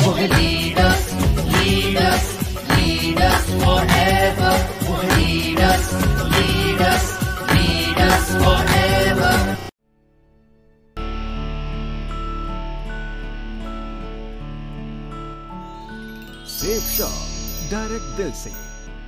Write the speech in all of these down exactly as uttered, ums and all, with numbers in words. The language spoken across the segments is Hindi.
वो है lead us, lead us, lead us forever. वो है lead us, lead us, lead us forever. Safe shop, direct दिल से।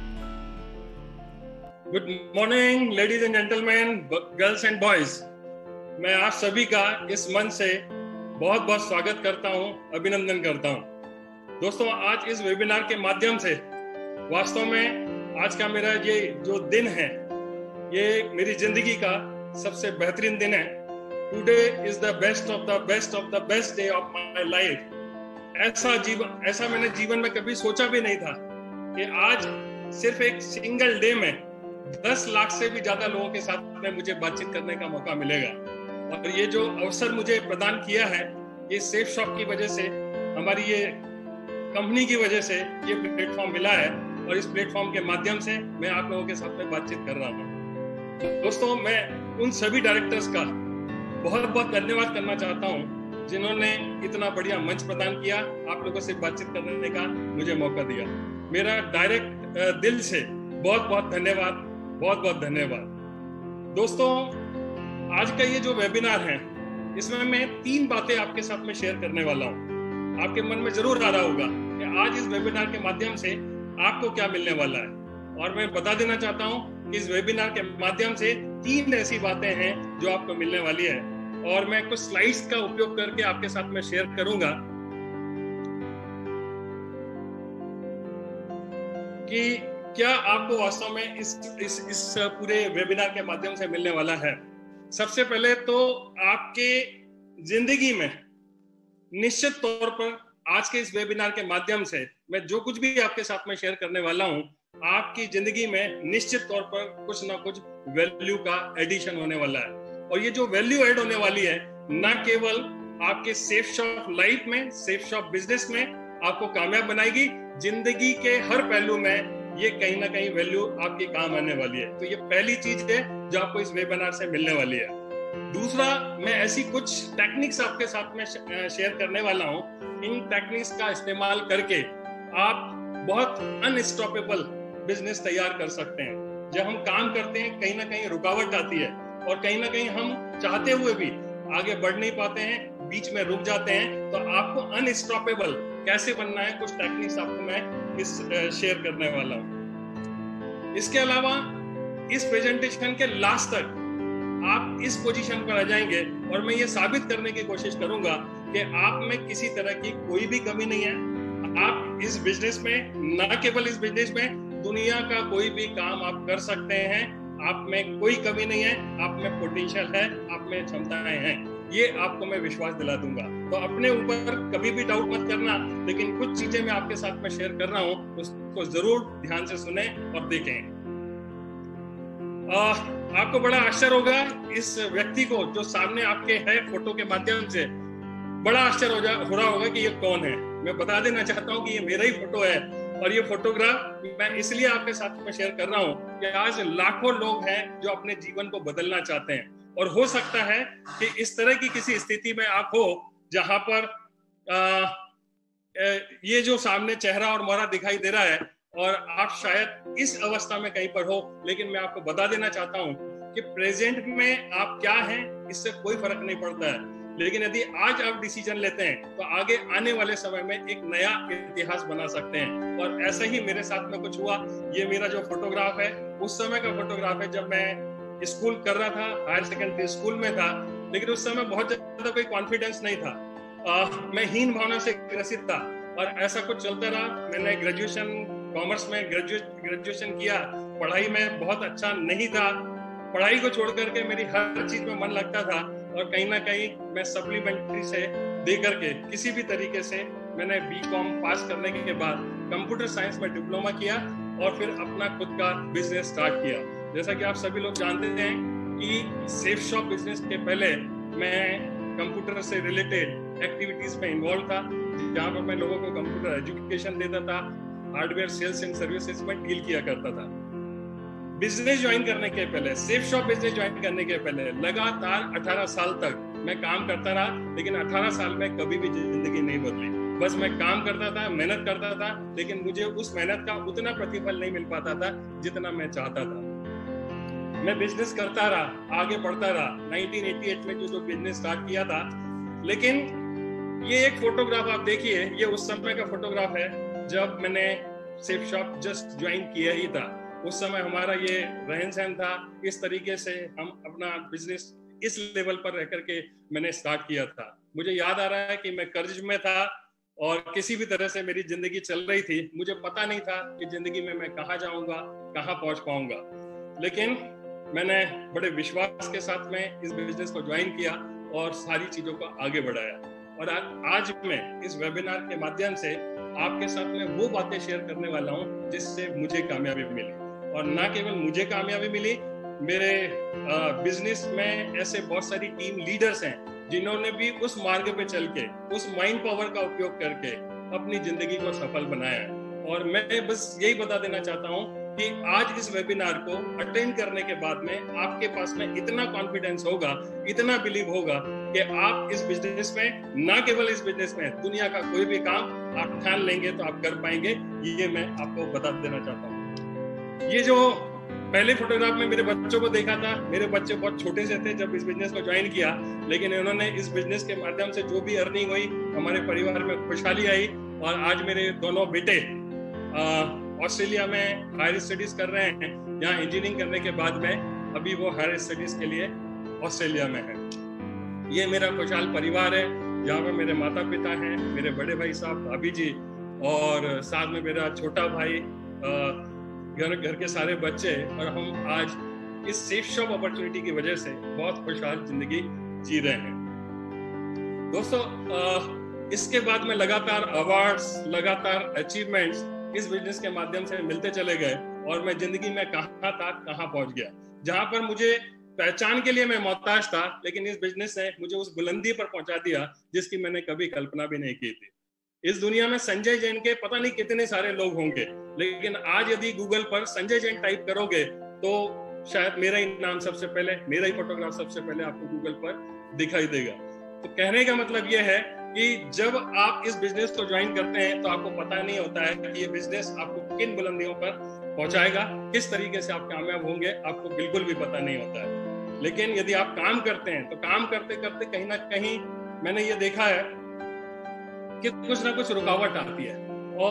Good morning ladies and gentleman, girls and boys. मैं आप सभी का इस मंच से बहुत बहुत स्वागत करता हूं, अभिनंदन करता हूं। दोस्तों, आज इस वेबिनार के माध्यम से वास्तव में आज का मेरा ये जो दिन है, ये मेरी जिंदगी का सबसे बेहतरीन दिन है। Today is the best of the best of the best day of my life. ऐसा जीवन ऐसा मैंने जीवन में कभी सोचा भी नहीं था कि आज सिर्फ एक सिंगल डे में दस लाख से भी ज्यादा लोगों के साथ में मुझे बातचीत करने का मौका मिलेगा। और ये जो अवसर मुझे प्रदान किया है, ये सेफ शॉप की वजह से, हमारी ये कंपनी की वजह से ये प्लेटफॉर्म मिला है। और इस प्लेटफॉर्म के माध्यम से मैं आप लोगों के साथ में बातचीत कर रहा हूँ। दोस्तों, मैं उन सभी डायरेक्टर्स का बहुत बहुत धन्यवाद करना चाहता हूँ जिन्होंने इतना बढ़िया मंच प्रदान किया, आप लोगों से बातचीत करने का मुझे मौका दिया। मेरा डायरेक्ट दिल से बहुत बहुत धन्यवाद, बहुत बहुत धन्यवाद। दोस्तों, आज का ये जो वेबिनार है, इसमें मैं तीन बातें आपके साथ में शेयर करने वाला हूँ। आपके मन में जरूर आ रहा होगा कि आज इस वेबिनार के माध्यम से आपको क्या मिलने वाला है। और मैं बता देना चाहता हूँ कि इस वेबिनार के माध्यम से तीन ऐसी बातें हैं जो आपको मिलने वाली है। और मैं कुछ स्लाइड्स का उपयोग करके आपके साथ में शेयर करूंगा कि क्या आपको वास्तव में इस इस इस पूरे वेबिनार के माध्यम से मिलने वाला है। सबसे पहले तो आपके जिंदगी में निश्चित तौर पर आज के इस वेबिनार के माध्यम से मैं जो कुछ भी आपके साथ में शेयर करने वाला हूं, आपकी जिंदगी में निश्चित तौर पर कुछ ना कुछ वैल्यू का एडिशन होने वाला है। और ये जो वैल्यू ऐड होने वाली है, ना केवल आपके सेफ शॉप लाइफ में, सेफ शॉप बिजनेस में आपको कामयाब बनाएगी, जिंदगी के हर पहलू में ये कहीं ना कहीं वैल्यू आपके काम आने वाली है। तो ये पहली चीज है जो आपको इस वेबिनार से मिलने वाली है। दूसरा, मैं ऐसी कुछ टेक्निक्स आपके साथ में शेयर करने वाला हूँ। इन टेक्निक्स का इस्तेमाल करके आप बहुत अनस्टॉपेबल बिजनेस तैयार कर सकते हैं। जब हम काम करते हैं, कहीं ना कहीं रुकावट आती है और कहीं ना कहीं हम चाहते हुए भी आगे बढ़ नहीं पाते हैं, बीच में रुक जाते हैं। तो आपको अनस्टॉपेबल कैसे बनना है, कुछ टेक्निक्स आपको मैं इस शेयर करने वाला हूं। इसके अलावा इस प्रेजेंटेशन के लास्ट तक आप इस पोजीशन पर आ जाएंगे और मैं ये साबित करने की कोशिश करूंगा कि आप में किसी तरह की कोई भी कमी नहीं है। आप इस बिजनेस में, ना केवल इस बिजनेस में, दुनिया का कोई भी काम आप कर सकते हैं। आप में कोई कमी नहीं है, आप में पोटेंशियल है, आप में क्षमताएं हैं। ये आपको मैं विश्वास दिला दूंगा। तो अपने ऊपर कभी भी डाउट मत करना, लेकिन कुछ चीजें मैं आपके साथ में शेयर कर रहा हूं, उसको जरूर ध्यान से सुने और देखें। आ, आपको बड़ा आश्चर्य होगा इस व्यक्ति को जो सामने आपके है फोटो के माध्यम से, बड़ा आश्चर्य हो, जा, हो रहा होगा कि ये कौन है। मैं बता देना चाहता हूँ कि ये मेरा ही फोटो है। और ये फोटोग्राफ मैं इसलिए आपके साथ में शेयर कर रहा हूँ कि आज लाखों लोग हैं जो अपने जीवन को बदलना चाहते हैं। और हो सकता है कि इस तरह की किसी स्थिति में आप हो जहां पर आ, ये जो सामने चेहरा और मोहरा दिखाई दे रहा है और आप शायद इस अवस्था में कहीं पर हो। लेकिन मैं आपको बता देना चाहता हूँ कि प्रेजेंट में आप क्या हैं इससे कोई फर्क नहीं पड़ता है। लेकिन यदि आज आप डिसीजन लेते हैं तो आगे आने वाले समय में एक नया इतिहास बना सकते हैं। और ऐसा ही मेरे साथ में कुछ हुआ। ये मेरा जो फोटोग्राफ है, उस समय का फोटोग्राफ है जब मैं स्कूल कर रहा था, हायर सेकेंडरी स्कूल में था। लेकिन उस समय बहुत ज्यादा कोई कॉन्फिडेंस नहीं था। आ, मैं हीन भावना से ग्रसित था और ऐसा कुछ चलता रहा। मैंने ग्रेजुएशन कॉमर्स में ग्रेजुएट ग्रेजुएशन किया। पढ़ाई में बहुत अच्छा नहीं था। पढ़ाई को छोड़ करके मेरी हर चीज में मन लगता था और कहीं ना कहीं मैं सप्लीमेंट्री से दे करके किसी भी तरीके से मैंने बी कॉम पास करने के बाद कंप्यूटर साइंस में डिप्लोमा किया और फिर अपना खुद का बिजनेस स्टार्ट किया। जैसा कि आप सभी लोग जानते हैं कि सेफ शॉप बिजनेस के पहले मैं कंप्यूटर से रिलेटेड एक्टिविटीज में इन्वॉल्व था, जहाँ पर मैं लोगों को कंप्यूटर एजुकेशन देता था, हार्डवेयर सेल्स एंड सर्विसेज में डील किया करता था। बिजनेस ज्वाइन करने के पहले, सेफ शॉप बिजनेस ज्वाइन करने के पहले लगातार अठारह साल तक मैं काम करता रहा, लेकिन अठारह साल में कभी भी जिंदगी नहीं बदली। बस मैं काम करता था, मेहनत करता था, लेकिन मुझे उस मेहनत का उतना प्रतिफल नहीं मिल पाता था जितना मैं चाहता था। मैं बिजनेस करता रहा, आगे बढ़ता रहा। नाइनटीन एटी एट में जो जो बिजनेस स्टार्ट किया था, लेकिन ये एक फोटोग्राफ आप देखिए, ये उस समय का फोटोग्राफ है जब मैंने सेफ शॉप जस्ट ज्वाइन किया ही था। उस समय हमारा ये रहन सहन था, इस तरीके से हम अपना बिजनेस इस लेवल पर रह करके मैंने स्टार्ट किया था। मुझे याद आ रहा है कि मैं कर्ज में था और किसी भी तरह से मेरी जिंदगी चल रही थी। मुझे पता नहीं था कि जिंदगी में मैं कहाँ जाऊंगा, कहाँ पहुंच पाऊंगा, लेकिन मैंने बड़े विश्वास के साथ में इस बिजनेस को ज्वाइन किया और सारी चीजों को आगे बढ़ाया। और आज मैं इस वेबिनार के माध्यम से आपके साथ में वो बातें शेयर करने वाला हूँ जिससे मुझे कामयाबी मिली। और ना केवल मुझे कामयाबी मिली, मेरे बिजनेस में ऐसे बहुत सारी टीम लीडर्स हैं जिन्होंने भी उस मार्ग पे चल के, उस माइंड पावर का उपयोग करके अपनी जिंदगी को सफल बनाया है। और मैं बस यही बता देना चाहता हूँ कि आज इस वेबिनार को अटेंड करने के बाद में आपके पास में इतना कॉन्फिडेंस होगा, इतना बिलीव होगा कि आप इस बिजनेस में, ना केवल इस बिजनेस में, दुनिया का कोई भी काम आप ठान लेंगे तो आप कर पाएंगे। ये मैं आपको बता देना चाहता हूँ। ये जो पहले फोटोग्राफ में मेरे बच्चों को देखा था, मेरे बच्चे बहुत छोटे से थे जब इस बिजनेस को ज्वाइन किया, लेकिन इन्होंने इस बिजनेस के माध्यम से जो भी अर्निंग हुई, हमारे परिवार में खुशहाली आई। और आज मेरे दोनों बेटे ऑस्ट्रेलिया में हायर स्टडीज कर रहे हैं। यहाँ इंजीनियरिंग करने के बाद में अभी वो हायर स्टडीज के लिए ऑस्ट्रेलिया में है। ये मेरा खुशहाल परिवार है, जहाँ पे मेरे माता पिता हैं, मेरे बड़े भाई साहब, भाभी जी, और साथ में मेरा छोटा भाई, घर घर के सारे बच्चे। और हम आज इस सेफ शॉप अपॉर्चुनिटी की वजह से बहुत खुशहाल जिंदगी जी रहे हैं। दोस्तों, इसके बाद में लगातार अवार्ड्स, लगातार अचीवमेंट्स इस बिजनेस के माध्यम से मिलते चले गए और मैं जिंदगी में कहाँ था, कहाँ पहुंच गया। जहां पर मुझे पहचान के लिए मैं मोहताज था, लेकिन इस बिजनेस ने मुझे उस बुलंदी पर पहुंचा दिया जिसकी मैंने कभी कल्पना भी नहीं की थी। इस दुनिया में संजय जैन के पता नहीं कितने सारे लोग होंगे, लेकिन आज यदि गूगल पर संजय जैन टाइप करोगे तो शायद मेरा ही नाम सबसे पहले, मेरा ही फोटोग्राफ सबसे पहले आपको गूगल पर दिखाई देगा। तो कहने का मतलब यह है कि जब आप इस बिजनेस को ज्वाइन करते हैं तो आपको पता नहीं होता है कि ये बिजनेस आपको किन बुलंदियों पर पहुंचाएगा, किस तरीके से आप कामयाब होंगे, आपको बिल्कुल भी पता नहीं होता है। लेकिन यदि आप काम करते हैं तो काम करते करते कहीं ना कहीं मैंने ये देखा है कि कुछ ना कुछ रुकावट आती है।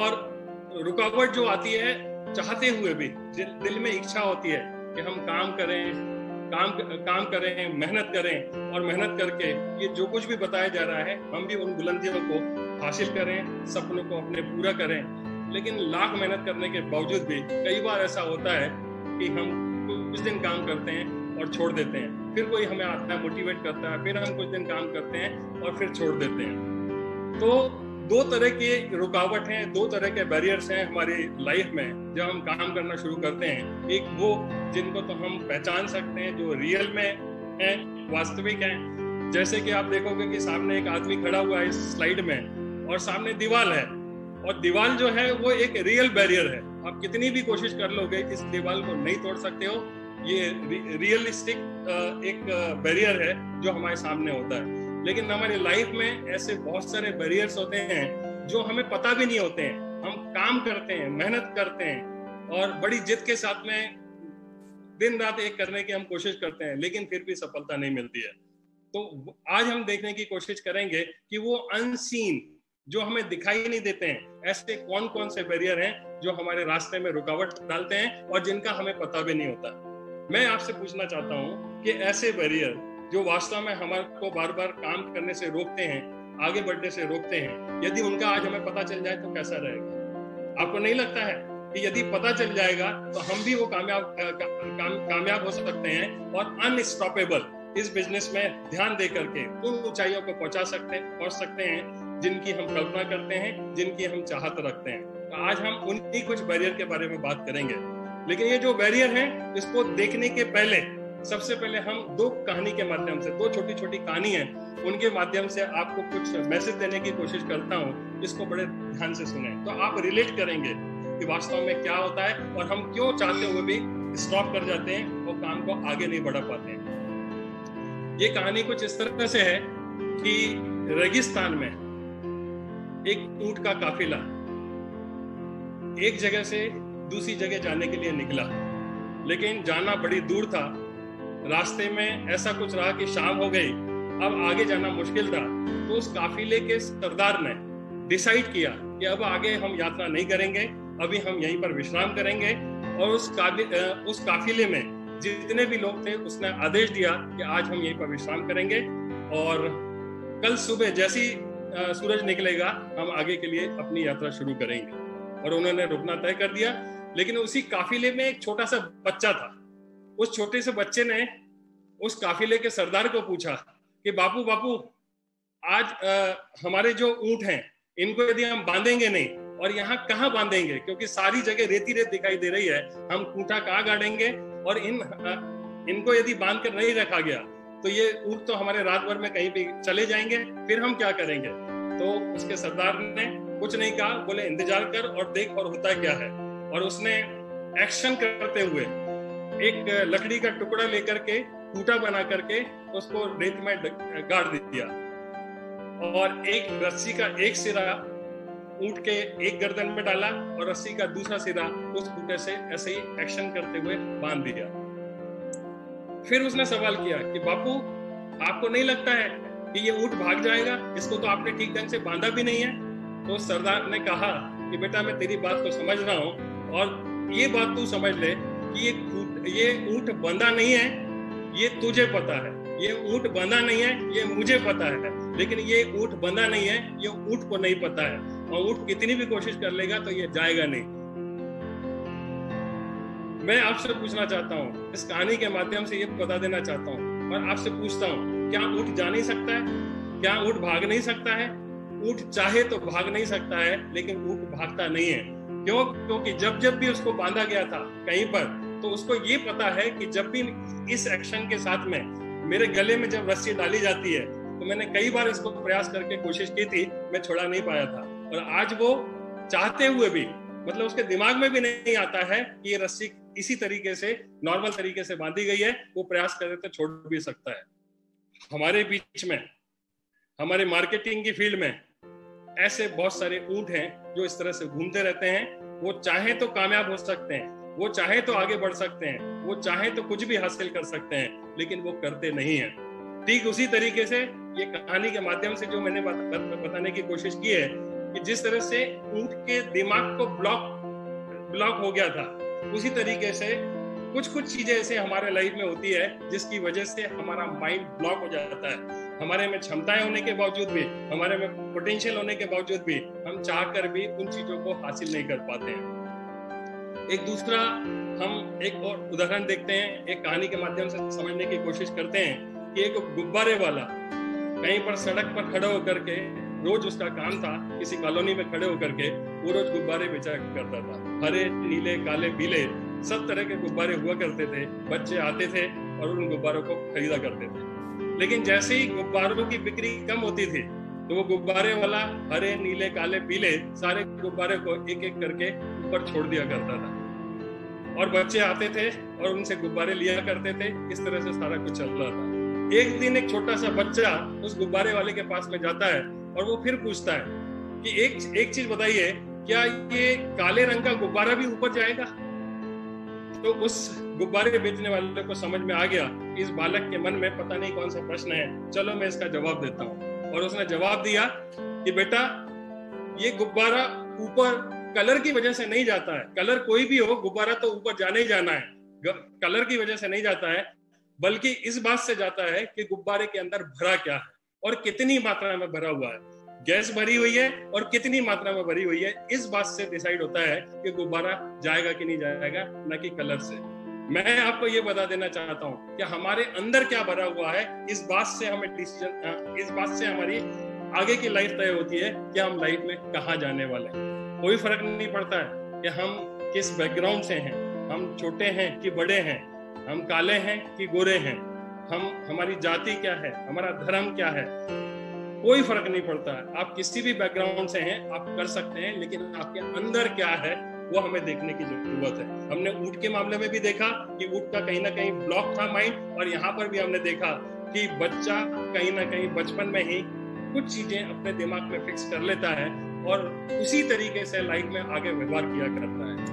और रुकावट जो आती है, चाहते हुए भी दिल में इच्छा होती है कि हम काम करें, काम काम करें, मेहनत करें, और मेहनत करके ये जो कुछ भी बताया जा रहा है हम भी उन बुलंदियों को हासिल करें, सपनों को अपने पूरा करें। लेकिन लाख मेहनत करने के बावजूद भी कई बार ऐसा होता है कि हम कुछ दिन काम करते हैं और छोड़ देते हैं, फिर कोई हमें आता है, मोटिवेट करता है, फिर हम कुछ दिन काम करते हैं और फिर छोड़ देते हैं। तो दो तरह के रुकावट हैं, दो तरह के बैरियर्स हैं हमारी लाइफ में जब हम काम करना शुरू करते हैं। एक वो जिनको तो हम पहचान सकते हैं, जो रियल में हैं, वास्तविक हैं। जैसे कि आप देखोगे कि सामने एक आदमी खड़ा हुआ है इस स्लाइड में और सामने दीवार है, और दीवार जो है वो एक रियल बैरियर है। आप कितनी भी कोशिश कर लोगे इस दीवार को नहीं तोड़ सकते हो। ये रियलिस्टिक एक बैरियर है जो हमारे सामने होता है। लेकिन हमारी लाइफ में ऐसे बहुत सारे बैरियर्स होते हैं जो हमें पता भी नहीं होते हैं। हम काम करते हैं, मेहनत करते हैं और बड़ी जिद के साथ में दिन रात एक करने की हम कोशिश करते हैं, लेकिन फिर भी सफलता नहीं मिलती है। तो आज हम देखने की कोशिश करेंगे कि वो अनसीन, जो हमें दिखाई नहीं देते हैं, ऐसे कौन कौन से बैरियर हैं जो हमारे रास्ते में रुकावट डालते हैं और जिनका हमें पता भी नहीं होता। मैं आपसे पूछना चाहता हूँ कि ऐसे बैरियर जो वास्तव में हमारे को बार बार काम करने से रोकते हैं, आगे बढ़ने से रोकते हैं, यदि उनका आज हमें पता चल जाए तो कैसा रहेगा? आपको नहीं लगता है कि यदि पता चल जाएगा तो हम भी वो कामयाब का, का, कामयाब हो सकते हैं और अनस्टॉपेबल इस बिजनेस में ध्यान दे करके उन ऊंचाइयों को पहुंचा सकते पहुंच सकते हैं जिनकी हम कल्पना करते हैं, जिनकी हम चाहत रखते हैं। तो आज हम उन्हीं कुछ बैरियर के बारे में बात करेंगे। लेकिन ये जो बैरियर है, इसको देखने के पहले सबसे पहले हम दो कहानी के माध्यम से, दो छोटी छोटी कहानी है, उनके माध्यम से आपको कुछ मैसेज देने की कोशिश करता हूँ। इसको बड़े ध्यान से सुने तो आप रिलेट करेंगे कि वास्तव में क्या होता है और हम क्यों चाहते हुए भी स्टॉप कर जाते हैं और काम को आगे नहीं बढ़ा पाते हैं। ये कहानी कुछ इस तरह से है कि रेगिस्तान में एक ऊंट का काफिला एक जगह से दूसरी जगह जाने के लिए निकला, लेकिन जाना बड़ी दूर था। रास्ते में ऐसा कुछ रहा कि शाम हो गई, अब आगे जाना मुश्किल था। तो उस काफिले के सरदार ने डिसाइड किया कि अब आगे हम यात्रा नहीं करेंगे, अभी हम यहीं पर विश्राम करेंगे। और उस उस काफिले में जितने भी लोग थे उसने आदेश दिया कि आज हम यहीं पर विश्राम करेंगे और कल सुबह जैसी सूरज निकलेगा हम आगे के लिए अपनी यात्रा शुरू करेंगे। और उन्होंने रुकना तय कर दिया। लेकिन उसी काफिले में एक छोटा सा बच्चा था। उस छोटे से बच्चे ने उस काफिले के सरदार को पूछा कि बापू बापू आज आ, हमारे जो ऊंट हैं इनको यदि हम बांधेंगे नहीं, और यहाँ कहाँ बांधेंगे, क्योंकि सारी जगह रेती रेत दिखाई दे रही है, हम खूंटा कहाँ गाड़ेंगे, और इन आ, इनको यदि बांध कर नहीं रखा गया तो ये ऊंट तो हमारे रात भर में कहीं भी चले जाएंगे, फिर हम क्या करेंगे। तो उसके सरदार ने कुछ नहीं कहा, बोले इंतजार कर और देख और होता क्या है। और उसने एक्शन करते हुए एक लकड़ी का टुकड़ा लेकर के खूंटा बना करके उसको रेत में गाड़ दिया और एक रस्सी का एक सिरा ऊंट के एक गर्दन में डाला और रस्सी का दूसरा सिरा उस खूंटे से ऐसे ही एक्शन करते हुए बांध दिया। फिर उसने सवाल किया कि बापू आपको नहीं लगता है कि ये ऊंट भाग जाएगा, इसको तो आपने ठीक ढंग से बांधा भी नहीं है। तो सरदार ने कहा कि बेटा मैं तेरी बात को समझ रहा हूँ और ये बात तू समझ ले कि ये ये ऊंट बंधा नहीं है, ये तुझे पता है, ये ऊंट बंधा नहीं है, ये मुझे पता है, लेकिन ये ऊंट बंधा नहीं है, ये ऊंट को नहीं पता है। और ऊंट कितनी भी कोशिश कर लेगा तो ये जाएगा नहीं। मैं आपसे पूछना चाहता हूँ, इस कहानी के माध्यम से ये बता देना चाहता हूँ और आपसे पूछता हूँ, क्या ऊंट जा नहीं सकता है? क्या ऊंट भाग नहीं सकता है? ऊंट चाहे तो भाग नहीं सकता है, लेकिन ऊंट भागता नहीं है। क्यों? क्योंकि जब जब भी उसको बांधा गया था कहीं पर, तो उसको ये पता है कि जब भी इस एक्शन के साथ में मेरे गले में जब रस्सी डाली जाती है, तो मैंने कई बार इसको प्रयास करके कोशिश की थी, मैं छोड़ा नहीं पाया था। और आज वो चाहते हुए भी, मतलब उसके दिमाग में भी नहीं आता है कि ये रस्सी इसी तरीके से नॉर्मल तरीके से बांधी गई है, वो प्रयास करे तो छोड़ भी सकता है। हमारे बीच में, हमारे मार्केटिंग की फील्ड में ऐसे बहुत सारे ऊंट हैं जो इस तरह से घूमते रहते हैं। वो चाहे तो कामयाब हो सकते हैं, वो चाहे तो आगे बढ़ सकते हैं, वो चाहे तो कुछ भी हासिल कर सकते हैं, लेकिन वो करते नहीं हैं। ठीक उसी तरीके से ये कहानी के माध्यम से जो मैंने बताने की कोशिश की है कि जिस तरह से ऊंट के दिमाग को ब्लॉक ब्लॉक हो गया था, उसी तरीके से कुछ कुछ चीजें ऐसे हमारे लाइफ में होती है जिसकी वजह से हमारा माइंड ब्लॉक हो जाता है। हमारे में क्षमताएं होने के बावजूद भी, हमारे में पोटेंशियल होने के बावजूद भी हम चाहकर भी उन चीजों को हासिल नहीं कर पाते हैं। एक दूसरा हम एक और उदाहरण देखते हैं, एक कहानी के माध्यम से समझने की कोशिश करते हैं कि एक गुब्बारे वाला कहीं पर सड़क पर खड़ा होकर के, रोज उसका काम था किसी कॉलोनी में खड़े होकर के वो रोज गुब्बारे बेचा करता था। हरे, नीले, काले, पीले सब तरह के गुब्बारे हुआ करते थे। बच्चे आते थे और उन गुब्बारों को खरीदा करते थे। लेकिन जैसे ही गुब्बारों की बिक्री कम होती थी तो वो गुब्बारे वाला हरे, नीले, काले, पीले सारे गुब्बारे को एक एक करके ऊपर छोड़ दिया करता था और बच्चे आते थे और उनसे गुब्बारे लिया करते थे। इस तरह से सारा कुछ चल रहा था। एक दिन एक छोटा सा बच्चा उस गुब्बारे वाले के पास में जाता है और वो फिर पूछता है कि एक एक चीज बताइए, क्या ये काले रंग का गुब्बारा भी ऊपर जाएगा? तो उस गुब्बारे बेचने वाले को समझ में आ गया कि इस बालक के मन में पता नहीं कौन सा प्रश्न है, चलो मैं इसका जवाब देता हूँ। और उसने जवाब दिया कि बेटा ये गुब्बारा ऊपर कलर की वजह से नहीं जाता है। कलर कोई भी हो, गुब्बारा तो ऊपर जाना ही जाना है। कलर की वजह से नहीं जाता है, बल्कि इस बात से जाता है कि गुब्बारे के अंदर भरा क्या है और कितनी मात्रा में भरा हुआ है। गैस भरी हुई है और कितनी मात्रा में भरी हुई है, इस बात से डिसाइड होता है कि गुब्बारा जाएगा कि नहीं जाएगा, न कि कलर से। मैं आपको ये बता देना चाहता हूँ कि हमारे अंदर क्या भरा हुआ है, इस बात से हमें डिसीजन, इस बात से हमारी आगे की लाइफ तय होती है कि हम लाइफ में कहाँ जाने वाले हैं। कोई फर्क नहीं पड़ता है कि हम किस बैकग्राउंड से हैं, हम छोटे हैं कि बड़े हैं, हम काले हैं कि गोरे हैं, हम हमारी जाति क्या है, हमारा धर्म क्या है, कोई फर्क नहीं पड़ता है। आप किसी भी बैकग्राउंड से हैं, आप कर सकते हैं, लेकिन आपके अंदर क्या है वो हमें देखने की जरूरत है। हमने ऊंट के मामले में भी देखा कि ऊंट का कहीं ना कहीं ब्लॉक था माइंड, और यहाँ पर भी हमने देखा कि बच्चा कहीं ना कहीं बचपन में ही कुछ चीजें अपने दिमाग में फिक्स कर लेता है और उसी तरीके से लाइफ में आगे व्यवहार किया करता है।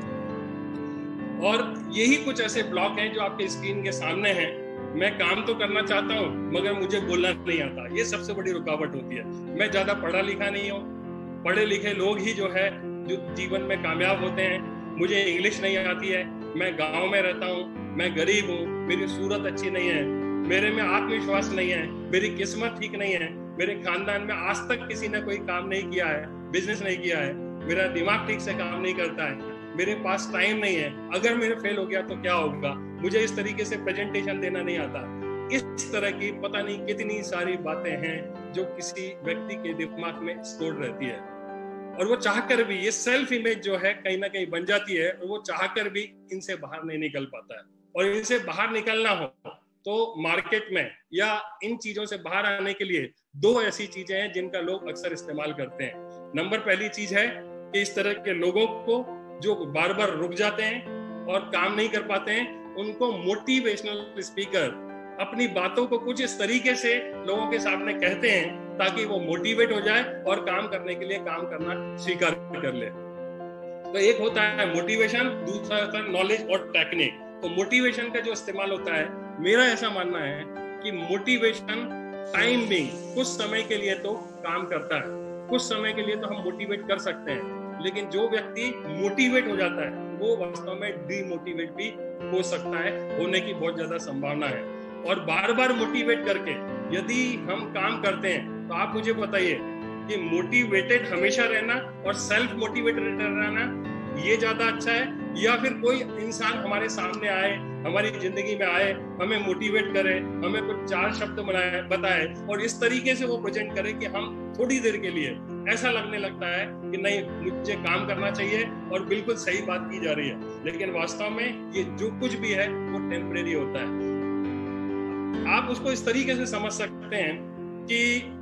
और यही कुछ ऐसे ब्लॉक हैं जो आपके स्क्रीन के सामने हैं। मैं काम तो करना चाहता हूँ मगर मुझे बोलना नहीं आता, ये सबसे बड़ी रुकावट होती है। मैं ज्यादा पढ़ा लिखा नहीं हूँ, पढ़े लिखे लोग ही जो है जो जीवन में कामयाब होते हैं। मुझे इंग्लिश नहीं आती है, मैं गांव में रहता हूँ, मैं गरीब हूँ, मेरी सूरत अच्छी नहीं है, मेरे में आत्मविश्वास नहीं है, मेरी किस्मत ठीक नहीं है, मेरे खानदान में आज तक किसी ने कोई काम नहीं किया है, बिजनेस नहीं किया है, मेरा दिमाग ठीक से काम नहीं करता है, मेरे पास टाइम नहीं है, अगर मेरे फेल हो गया तो क्या होगा, मुझे इस तरीके से प्रेजेंटेशन देना नहीं आता। इस तरह की पता नहीं कितनी सारी बातें हैं जो किसी व्यक्ति के दिमाग में स्टोर रहती है, और वो चाहकर भी ये सेल्फ इमेज जो है कहीं ना कहीं बन जाती है, और वो चाहकर भी इनसे बाहर नहीं निकल पाता है। और इनसे बाहर निकलना हो तो मार्केट में या इन चीजों से बाहर आने के लिए दो ऐसी चीजें हैं जिनका लोग अक्सर इस्तेमाल करते हैं। नंबर पहली चीज है कि इस तरह के लोगों को जो बार बार रुक जाते हैं और काम नहीं कर पाते हैं, उनको मोटिवेशनल स्पीकर अपनी बातों को कुछ इस तरीके से लोगों के सामने कहते हैं ताकि वो मोटिवेट हो जाए और काम करने के लिए काम करना स्वीकार कर ले। तो एक होता है मोटिवेशन, दूसरा होता है नॉलेज और टेक्निक। तो मोटिवेशन का जो इस्तेमाल होता है, मेरा ऐसा मानना है कि मोटिवेशन टाइम बिंग कुछ समय के लिए तो काम करता है, कुछ समय के लिए तो हम मोटिवेट कर सकते हैं, लेकिन जो व्यक्ति मोटिवेट हो जाता है वो वास्तव में डीमोटिवेट भी हो सकता है, होने की बहुत ज्यादा संभावना है। और बार बार मोटिवेट करके यदि हम काम करते हैं तो आप मुझे बताइए कि मोटिवेटेड हमेशा रहना और सेल्फ मोटिवेटेड रहना ये ज्यादा अच्छा है, या फिर कोई इंसान हमारे सामने आए, हमारी जिंदगी में आए, हमें मोटिवेट करे, हमें कुछ चार शब्द बनाए बताए और इस तरीके से वो प्रेजेंट करे कि हम थोड़ी देर के लिए ऐसा लगने लगता है कि नहीं मुझे काम करना चाहिए और बिल्कुल सही बात की जा रही है, लेकिन वास्तव में ये जो कुछ भी है वो टेम्परेरी होता है। आप उसको इस तरीके से समझ सकते हैं कि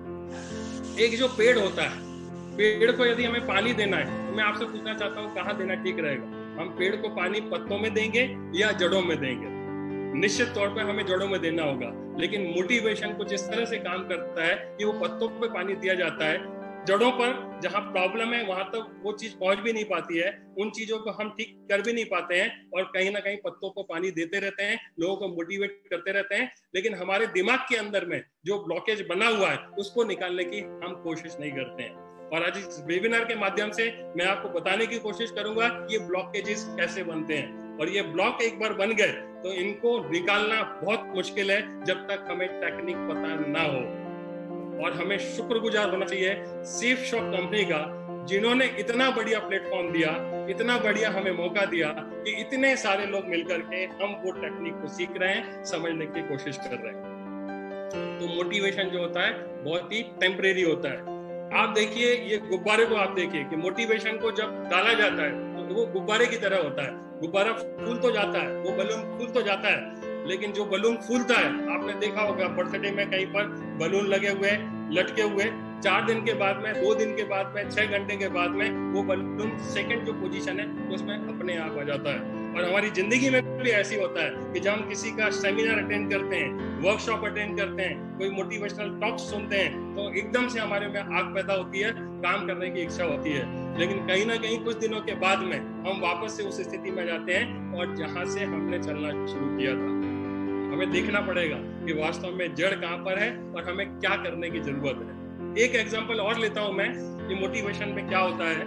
एक जो पेड़ होता है, पेड़ को यदि हमें पानी देना है तो मैं आपसे पूछना चाहता हूँ कहाँ देना ठीक रहेगा? हम पेड़ को पानी पत्तों में देंगे या जड़ों में देंगे? निश्चित तौर पे हमें जड़ों में देना होगा, लेकिन मोटिवेशन कुछ इस तरह से काम करता है कि वो पत्तों पे पानी दिया जाता है, जड़ों पर जहाँ प्रॉब्लम है वहां तक वो चीज पहुंच भी नहीं पाती है, उन चीजों को हम ठीक कर भी नहीं पाते हैं और कहीं ना कहीं पत्तों को पानी देते रहते हैं, लोगों को मोटिवेट करते रहते हैं, लेकिन हमारे दिमाग के अंदर में जो ब्लॉकेज बना हुआ है उसको निकालने की हम कोशिश नहीं करते हैं। और आज इस वेबिनार के माध्यम से मैं आपको बताने की कोशिश करूंगा कि ये ब्लॉकेजेस कैसे बनते हैं, और ये ब्लॉक एक बार बन गए तो इनको निकालना बहुत मुश्किल है जब तक हमें टेक्निक पता ना हो। और हमें शुक्रगुजार होना चाहिए सेफ शॉप कंपनी का, जिन्होंने इतना बढ़िया प्लेटफॉर्म दिया, इतना बढ़िया हमें मौका दिया कि इतने सारे लोग मिलकर के हम वो टेक्निक को सीख रहे हैं, समझने की कोशिश कर रहे हैं। तो मोटिवेशन जो होता है बहुत ही टेम्परेरी होता है। आप देखिए ये गुब्बारे को, आप देखिए कि मोटिवेशन को जब डाला जाता है तो वो गुब्बारे की तरह होता है, गुब्बारा फूल तो जाता है, वो बलून फूल तो जाता है, लेकिन जो बलून फूलता है, आपने देखा होगा बर्थडे में कहीं पर बलून लगे हुए लटके हुए, चार दिन के बाद में, दो दिन के बाद में, छह घंटे के बाद में वो बलून सेकंड जो पोजीशन है उसमें अपने आप आ जाता है। और हमारी जिंदगी में भी ऐसी होता है कि जब हम किसी का सेमिनार अटेंड करते हैं, वर्कशॉप अटेंड करते हैं, कोई मोटिवेशनल टॉक सुनते हैं तो एकदम से हमारे में आग पैदा होती है, काम करने की इच्छा होती है, लेकिन कहीं ना कहीं कुछ दिनों के बाद में हम वापस से उस स्थिति में जाते हैं और जहां से हमने चलना शुरू किया था। हमें देखना पड़ेगा कि वास्तव में जड़ कहां पर है और हमें क्या करने की जरूरत है। एक एग्जांपल और लेता हूं मैं कि मोटिवेशन में क्या होता है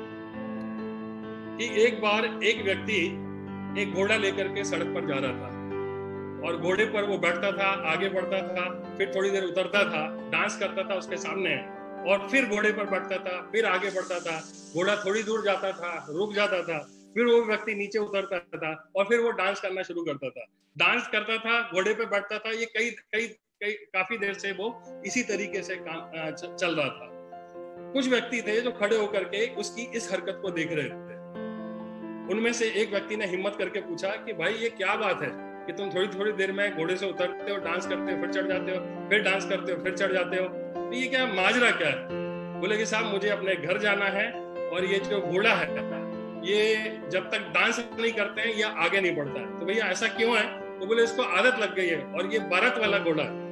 कि एक बार एक व्यक्ति एक घोड़ा लेकर के सड़क पर जा रहा था और घोड़े पर वो बैठता था, आगे बढ़ता था, फिर थोड़ी देर उतरता था, डांस करता था उसके सामने, और फिर घोड़े पर बैठता था, फिर आगे बढ़ता था, घोड़ा थोड़ी दूर जाता था, रुक जाता था, फिर वो व्यक्ति नीचे उतरता था और फिर वो डांस करना शुरू करता था, डांस करता था, घोड़े पे बैठता था। ये कई कई कई काफी देर से वो इसी तरीके से काम चल रहा था। कुछ व्यक्ति थे जो खड़े होकर के उसकी इस हरकत को देख रहे थे। उनमें से एक व्यक्ति ने हिम्मत करके पूछा कि भाई ये क्या बात है कि तुम थोड़ी थोड़ी देर में घोड़े से उतरते हो, डांस करते हो, फिर चढ़ जाते हो, फिर डांस करते हो, फिर चढ़ जाते हो, तो ये क्या माजरा क्या है? बोले कि साहब मुझे अपने घर जाना है और ये जो घोड़ा है ये जब तक डांस नहीं करते हैं या आगे नहीं बढ़ता है। तो भैया ऐसा क्यों है? तो बोले इसको आदत लग गई है और ये भारत वाला घोड़ा है,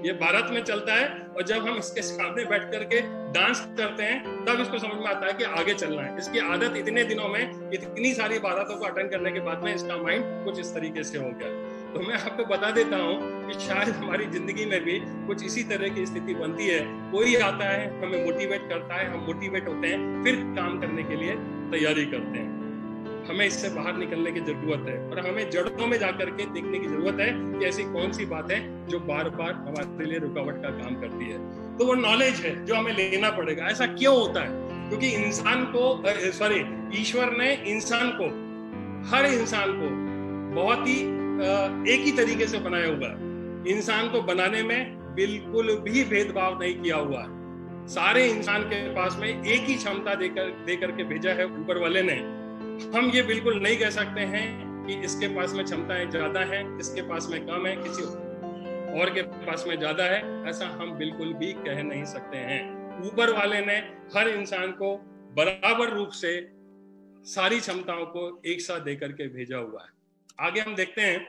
ये भारत में चलता है, और जब हम इसके सामने बैठ करके डांस करते हैं तब इसको समझ में आता है कि आगे चलना है। इसकी आदत इतने दिनों में, इतनी सारी बारातों को अटेंड करने के बाद में इसका माइंड कुछ इस तरीके से हो गया। तो मैं आपको बता देता हूँ कि शायद हमारी जिंदगी में भी कुछ इसी तरह की स्थिति बनती है। कोई आता है, हमें मोटिवेट करता है, हम मोटिवेट होते हैं, फिर काम करने के लिए तैयारी करते हैं। हमें इससे बाहर निकलने की जरूरत है, और हमें जड़ों में जाकर के देखने की जरूरत है कि ऐसी कौन सी बात है जो बार बार हमारे लिए रुकावट का काम करती है। तो वो नॉलेज है जो हमें लेना पड़ेगा। ऐसा क्यों होता है? क्योंकि इंसान को, सॉरी ईश्वर ने इंसान को, हर इंसान को बहुत ही एक ही तरीके से बनाया हुआ है। इंसान को बनाने में बिल्कुल भी भेदभाव नहीं किया हुआ है। सारे इंसान के पास में एक ही क्षमता देकर देकर के भेजा है ऊपर वाले ने। हम ये बिल्कुल नहीं कह सकते हैं कि इसके पास में क्षमताएं ज्यादा हैं, इसके पास में कम है, किसी और के पास में ज्यादा है, ऐसा हम बिल्कुल भी कह नहीं सकते हैं। ऊपर वाले ने हर इंसान को बराबर रूप से सारी क्षमताओं को एक साथ देकर के भेजा हुआ है। आगे हम देखते हैं,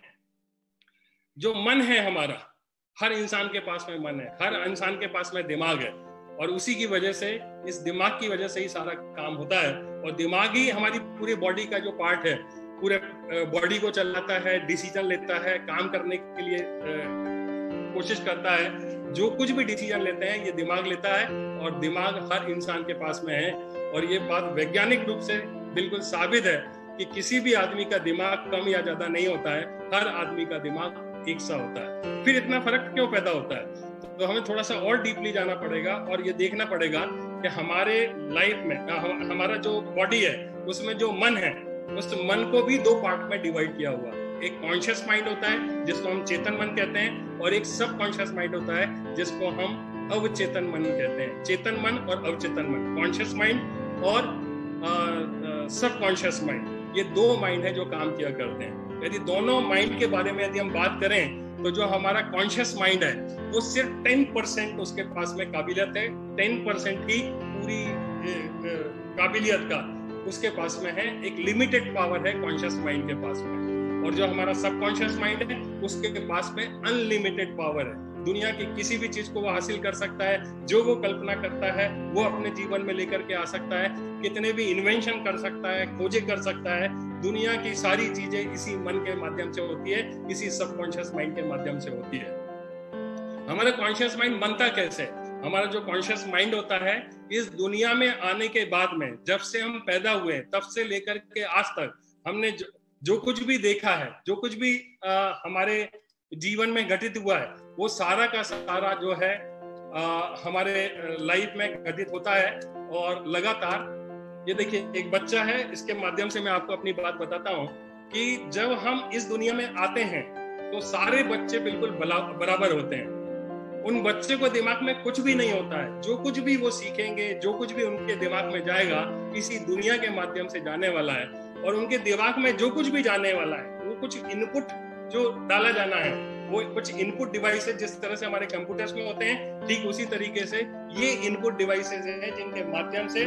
जो मन है हमारा, हर इंसान के पास में मन है, हर इंसान के पास में दिमाग है, और उसी की वजह से, इस दिमाग की वजह से ही सारा काम होता है। और दिमाग ही हमारी पूरी बॉडी का जो पार्ट है, पूरे बॉडी को चलाता है, डिसीजन लेता है, काम करने के लिए कोशिश करता है। जो कुछ भी डिसीजन लेते हैं ये दिमाग लेता है, और दिमाग हर इंसान के पास में है। और ये बात वैज्ञानिक रूप से बिल्कुल साबित है कि किसी भी आदमी का दिमाग कम या ज्यादा नहीं होता है, हर आदमी का दिमाग एक सा होता है। फिर इतना फर्क क्यों पैदा होता है? तो हमें थोड़ा सा और डीपली जाना पड़ेगा, और ये देखना पड़ेगा कि हमारे लाइफ में हमारा जो बॉडी है उसमें जो मन है, उस मन को भी दो पार्ट में डिवाइड किया हुआ है। एक कॉन्शियस माइंड होता है जिसको हम चेतन मन कहते हैं, और एक सब कॉन्शियस माइंड होता है जिसको हम अवचेतन मन कहते हैं। चेतन मन और अवचेतन मन, कॉन्शियस माइंड और सब कॉन्शियस माइंड, ये दो माइंड है जो काम किया करते हैं। यदि दोनों माइंड के बारे में यदि हम बात करें तो जो हमारा कॉन्शियस माइंड है वो सिर्फ टेन परसेंट उसके पास में काबिलियत है, टेन परसेंट ही पूरी काबिलियत का उसके पास में है। एक लिमिटेड पावर है कॉन्शियस माइंड के पास में। और जो हमारा सबकॉन्शियस माइंड है उसके पास में अनलिमिटेड पावर है। दुनिया की किसी भी चीज को वो हासिल कर सकता है, जो वो कल्पना करता है वो अपने जीवन में लेकर के आ सकता है। कितने भी इन्वेंशन कर सकता है, खोजें कर सकता है। दुनिया की सारी चीजें इसी मन के माध्यम से होती है, इसी सबकॉन्शियस माइंड के माध्यम से होती है। हमारा कॉन्शियस माइंड बनता कैसे? हमारा जो कॉन्शियस माइंड होता है, इस दुनिया में आने के बाद में, जब से हम पैदा हुए तब से लेकर के आज तक हमने जो, जो कुछ भी देखा है, जो कुछ भी आ, हमारे जीवन में घटित हुआ है, वो सारा का सारा जो है आ, हमारे लाइफ में घटित होता है। और लगातार ये देखिए, एक बच्चा है, इसके माध्यम से मैं आपको अपनी बात बताता हूँ कि जब हम इस दुनिया में आते हैं तो सारे बच्चे बिल्कुल बराबर होते हैं। उन बच्चे को दिमाग में कुछ भी नहीं होता है। जो कुछ भी वो सीखेंगे, जो कुछ भी उनके दिमाग में जाएगा, इसी दुनिया के माध्यम से जाने वाला है। और उनके दिमाग में जो कुछ भी जाने वाला है, वो कुछ इनपुट जो डाला जाना है, वो कुछ इनपुट डिवाइसेस जिस तरह से हमारे कंप्यूटर्स में होते हैं, ठीक उसी तरीके से ये इनपुट डिवाइसेस हैं जिनके माध्यम से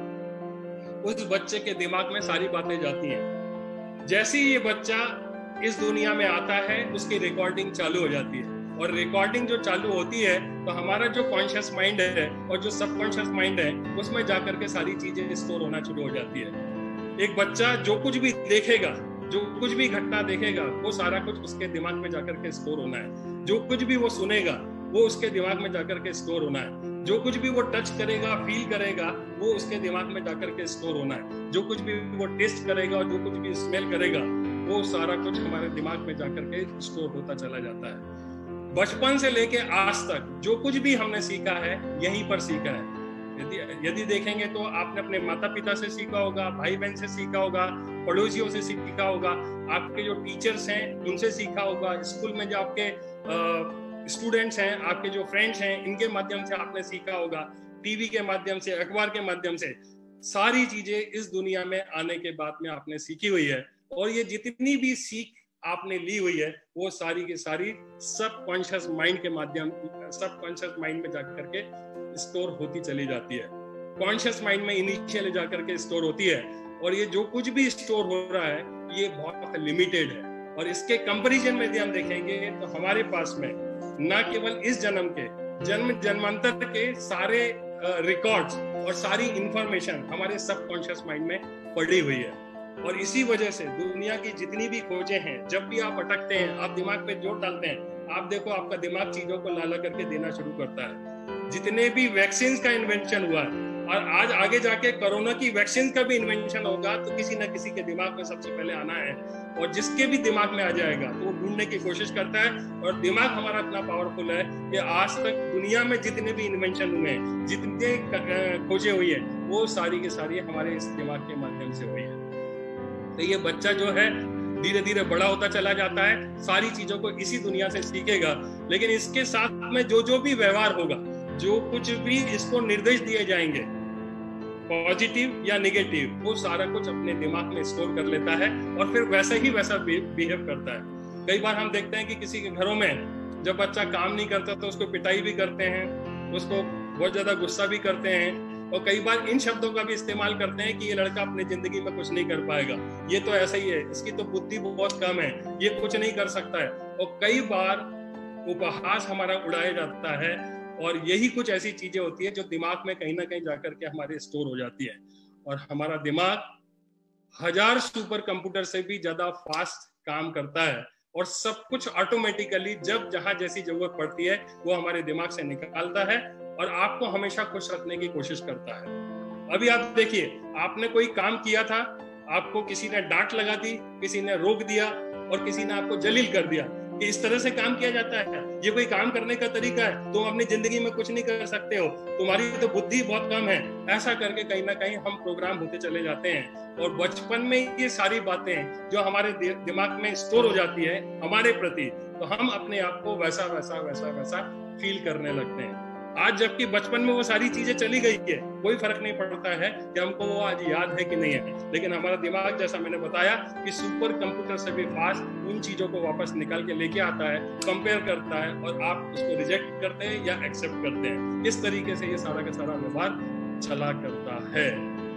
उस बच्चे के दिमाग में सारी बातें जाती हैं। जैसे ही ये बच्चा इस दुनिया में आता है, उसकी रिकॉर्डिंग चालू हो जाती है। और रिकॉर्डिंग जो चालू होती है तो हमारा जो कॉन्शियस माइंड है और जो सबकॉन्शियस माइंड है, उसमें जाकर के सारी चीजें स्टोर होना शुरू हो जाती है। एक बच्चा जो कुछ भी देखेगा, जो कुछ भी घटना देखेगा, वो सारा कुछ उसके दिमाग में जाकर के स्टोर होना है। जो कुछ भी वो सुनेगा, वो उसके दिमाग में जाकर के स्टोर होना है। जो कुछ भी वो टच करेगा, फील करेगा, वो उसके दिमाग में जाकर के स्टोर होना है। जो कुछ भी वो टेस्ट करेगा और जो कुछ भी स्मेल करेगा, वो सारा कुछ हमारे दिमाग में जाकर के स्टोर होता चला जाता है। बचपन से लेके आज तक जो कुछ भी हमने सीखा है, यहीं पर सीखा है। यदि यदि देखेंगे तो आपने अपने माता पिता से सीखा होगा, भाई बहन से सीखा होगा, पड़ोसियों से सीखा होगा, आपके जो टीचर्स हैं उनसे सीखा होगा, स्कूल में जो आपके स्टूडेंट्स हैं, आपके जो फ्रेंड्स हैं, इनके माध्यम से आपने सीखा होगा, टीवी के माध्यम से, अखबार के माध्यम से। सारी चीजें इस दुनिया में आने के बाद में आपने सीखी हुई है। और ये जितनी भी सीख आपने ली हुई है, वो सारी की सारी सबकॉन्शियस माइंड के माध्यम सबकॉन्शियस माइंड में जाकर के स्टोर होती चली जाती है। कॉन्शियस माइंड में इनिशियली जाकर के स्टोर होती है। और ये जो कुछ भी स्टोर हो रहा है, ये बहुत लिमिटेड है। और इसके कंपैरिजन में यदि हम देखेंगे तो हमारे पास में ना केवल इस जन्म के, जन्म जन्मांतर के सारे रिकॉर्ड्स और सारी इंफॉर्मेशन हमारे सबकॉन्शियस माइंड में पड़ी हुई है। और इसी वजह से दुनिया की जितनी भी खोजें हैं, जब भी आप अटकते हैं, आप दिमाग पे जोर डालते हैं, आप देखो आपका दिमाग चीजों को लाला करके देना शुरू करता है। जितने भी वैक्सीन का इन्वेंशन हुआ और आज आगे जाके कोरोना की वैक्सीन का भी इन्वेंशन होगा, तो किसी ना किसी के दिमाग में सबसे पहले आना है, और जिसके भी दिमाग में आ जाएगा तो वो ढूंढने की कोशिश करता है। और दिमाग हमारा इतना पावरफुल है कि आज तक दुनिया में जितने भी इन्वेंशन हुए हैं, जितने खोजें हुई है, वो सारी की सारी हमारे इस दिमाग के माध्यम से हुई है। तो ये बच्चा जो है धीरे धीरे बड़ा होता चला जाता है, सारी चीजों को इसी दुनिया से सीखेगा, लेकिन इसके साथ में जो जो भी व्यवहार होगा, जो कुछ भी इसको निर्देश दिए जाएंगे, पॉजिटिव या नेगेटिव, वो सारा कुछ अपने दिमाग में स्टोर कर लेता है और फिर वैसा ही वैसा बिहेव करता है। कई बार हम देखते हैं कि किसी के घरों में जब बच्चा काम नहीं करता तो उसको पिटाई भी करते हैं, उसको बहुत ज्यादा गुस्सा भी करते हैं, और कई बार इन शब्दों का भी इस्तेमाल करते हैं कि ये लड़का अपनी जिंदगी में कुछ नहीं कर पाएगा, ये तो ऐसा ही है, इसकी तो बुद्धि बहुत कम है, ये कुछ नहीं कर सकता है। और कई बार उपहास हमारा उड़ाया जाता है, और यही कुछ ऐसी चीजें होती है जो दिमाग में कहीं ना कहीं जाकर के हमारे स्टोर हो जाती है। और हमारा दिमाग हजार सुपर कंप्यूटर से भी ज्यादा फास्ट काम करता है, और सब कुछ ऑटोमेटिकली जब जहां जैसी जरूरत पड़ती है वो हमारे दिमाग से निकालता है और आपको हमेशा खुश रखने की कोशिश करता है। अभी आप देखिए, आपने कोई काम किया था, आपको किसी ने डांट लगा दी, किसी ने रोक दिया और किसी ने आपको जलील कर दिया कि इस तरह से काम किया जाता है, ये कोई काम करने का तरीका है, तुम अपनी जिंदगी में कुछ नहीं कर सकते हो, तुम्हारी तो बुद्धि बहुत कम है। ऐसा करके कहीं ना कहीं हम प्रोग्राम होते चले जाते हैं, और बचपन में ये सारी बातें जो हमारे दिमाग में स्टोर हो जाती है हमारे प्रति, तो हम अपने आप को वैसा वैसा वैसा वैसा फील करने लगते हैं। आज जबकि बचपन में वो सारी चीजें चली गई है, कोई फर्क नहीं पड़ता है कि हमको वो आज याद है कि नहीं है, लेकिन हमारा दिमाग, जैसा मैंने बताया, कि सुपर कंप्यूटर से भी फास्ट उन चीजों को वापस निकाल के लेके आता है, कंपेयर करता है, और आप उसको रिजेक्ट करते हैं या एक्सेप्ट करते हैं। इस तरीके से ये सारा का सारा व्यवहार चला करता है।